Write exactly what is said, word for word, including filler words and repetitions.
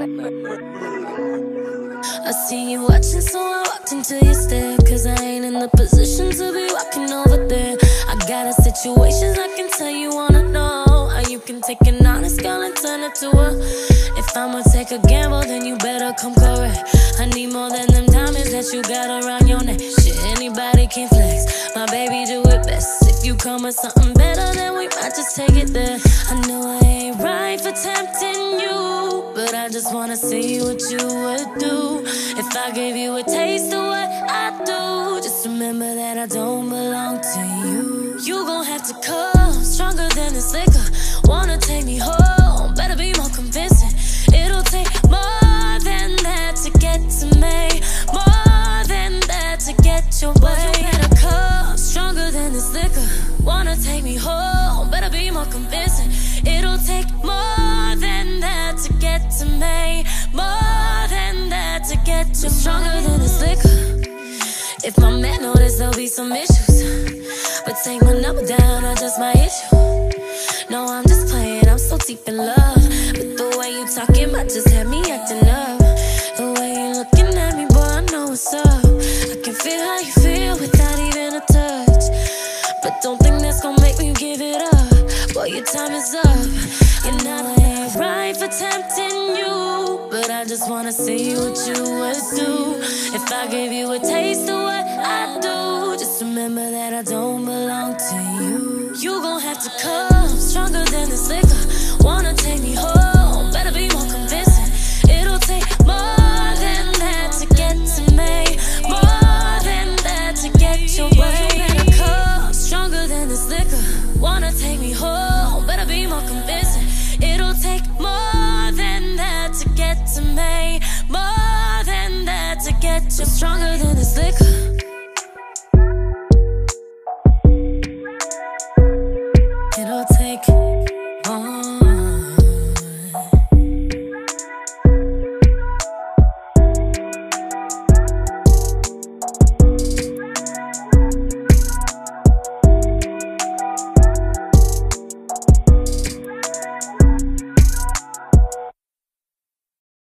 I see you watching, so I walked into your stare. Cause I ain't in the position to be walking over there. I got a situation I can tell you wanna know. How you can take an honest girl and turn it to a. If I'ma take a gamble, then you better come correct. I need more than them diamonds that you got around your neck. Shit, anybody can flex, my baby do it best. If you come with something better, then we might just take it there. I know I ain't right for tempting you, but I just wanna see what you would do if I gave you a taste of what I do. Just remember that I don't belong to you. You gon' have to come stronger than this liquor. Wanna take me home, better be more convincing. It'll take more than that to get to me, more than that to get your way. You better come stronger than this liquor. Wanna take me home, better be more convincing. It'll take more than that to get to me, more than that to get you stronger than this liquor. If my man notice, there'll be some issues, but take my number down, I just might hit you. No, I'm just playing, I'm so deep in love, but the way you talking might just have me acting up. The way you looking at me, boy, I know what's up. I can feel how you feel without even a touch, but don't think that's gonna make me give it up. Boy, your time is up. You're not ain't right for tempting you, but I just wanna see what you would do if I gave you a taste of what I do. Just remember that I don't belong to you. You gon' have to come stronger than this liquor. Wanna take me home, better be more convincing. It'll take more than that to get to me, more than that to get your way. You better come stronger than this liquor. Wanna take me home, better be more convincing. It'll take more than that to get to me, more than that to get you stronger than this liquor.